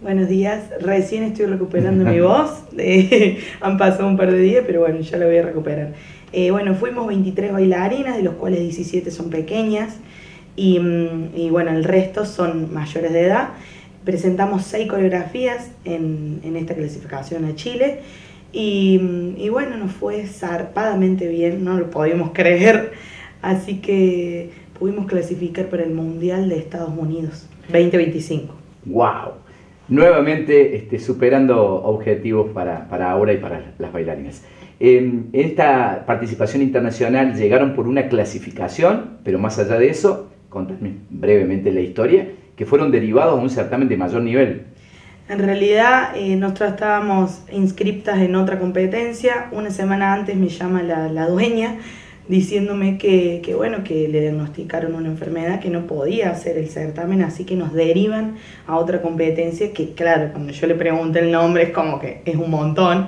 Buenos días, recién estoy recuperando mi voz, han pasado un par de días, pero bueno, ya la voy a recuperar. Bueno, fuimos 23 bailarinas, de los cuales 17 son pequeñas y bueno, el resto son mayores de edad. Presentamos 6 coreografías en esta clasificación a Chile y bueno, nos fue zarpadamente bien, no lo podíamos creer, así que pudimos clasificar para el Mundial de Estados Unidos 2025. ¡Wow! Nuevamente superando objetivos para Aura y para las bailarinas. En esta participación internacional llegaron por una clasificación, pero más allá de eso, contadme brevemente la historia, que fueron derivados a un certamen de mayor nivel. En realidad, nosotros estábamos inscriptas en otra competencia. Una semana antes me llama la dueña diciéndome que bueno, que le diagnosticaron una enfermedad, que no podía hacer el certamen, así que nos derivan a otra competencia que, claro, cuando yo le pregunté el nombre es como que es un montón.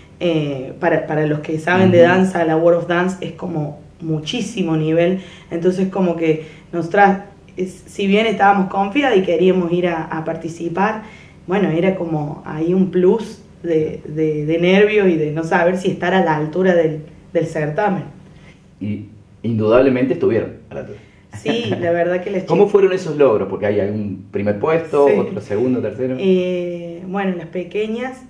Para los que saben de danza, la World of Dance es como muchísimo nivel, entonces como que nosotras, si bien estábamos confiadas y queríamos ir a participar, bueno, era como ahí un plus de nervios y de no saber si estar a la altura del certamen. Y indudablemente estuvieron a la altura. Sí, la verdad que les... ¿Cómo fueron esos logros? Porque hay un primer puesto, sí, otro segundo, tercero. Bueno, las pequeñas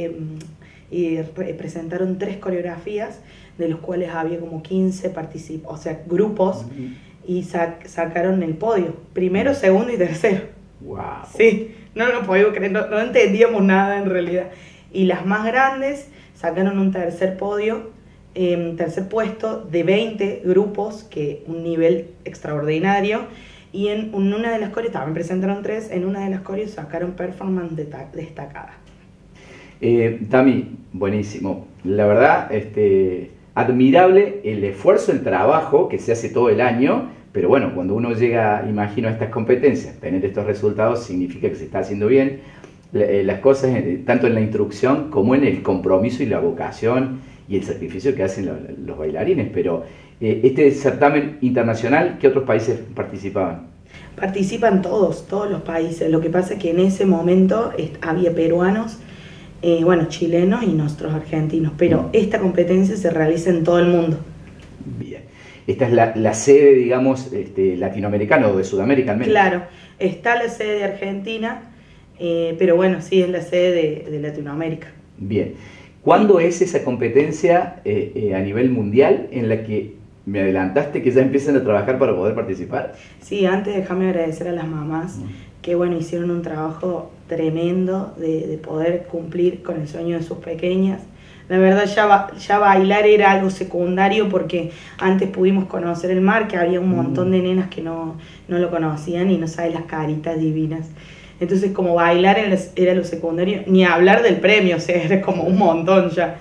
presentaron 3 coreografías, de los cuales había como 15 o sea, grupos, y sacaron el podio, primero, segundo y tercero. ¡Wow! Sí, no lo podíamos creer, no entendíamos nada en realidad. Y las más grandes sacaron un tercer podio, tercer puesto de 20 grupos, que un nivel extraordinario, y en una de las coreos, también presentaron 3, en una de las coreos sacaron performance destacada. Tami, buenísimo. La verdad, admirable el esfuerzo, el trabajo que se hace todo el año, pero bueno, cuando uno llega, imagino, a estas competencias, tener estos resultados significa que se está haciendo bien las cosas, tanto en la instrucción como en el compromiso y la vocación y el sacrificio que hacen los bailarines. Pero este certamen internacional, ¿qué otros países participaban? Participan todos los países. Lo que pasa es que en ese momento había peruanos, bueno, chilenos y nosotros argentinos, pero esta competencia se realiza en todo el mundo. Bien. Esta es la sede, digamos, latinoamericana o de Sudamérica al menos. Claro, está la sede de Argentina, pero bueno, sí es la sede de Latinoamérica. Bien. ¿Cuándo es esa competencia a nivel mundial en la que me adelantaste que ya empiezan a trabajar para poder participar? Sí, antes déjame agradecer a las mamás que bueno, hicieron un trabajo tremendo de poder cumplir con el sueño de sus pequeñas. La verdad ya bailar era algo secundario, porque antes pudimos conocer el mar, que había un montón de nenas que no lo conocían y no saben las caritas divinas. Entonces como bailar era lo secundario, ni hablar del premio, o sea, era como un montón ya.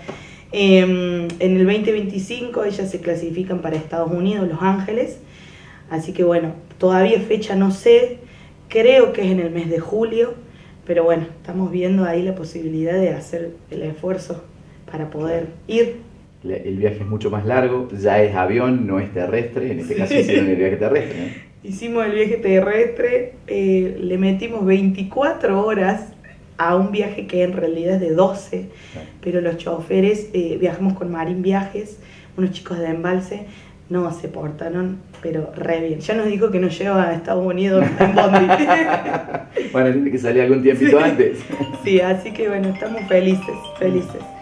En el 2025 ellas se clasifican para Estados Unidos, Los Ángeles, así que bueno, todavía fecha no sé, creo que es en el mes de julio, pero bueno, estamos viendo ahí la posibilidad de hacer el esfuerzo para poder ir. El viaje es mucho más largo, ya es avión, no es terrestre, en este caso hicieron el viaje terrestre, ¿no? Hicimos el viaje terrestre, le metimos 24 horas a un viaje que en realidad es de 12, pero los choferes, viajamos con Marín Viajes, unos chicos de Embalse, no se portaron, pero re bien. Ya nos dijo que nos lleva a Estados Unidos en bondi. Bueno, tiene que salir algún tiempito antes. Sí, así que bueno, estamos felices.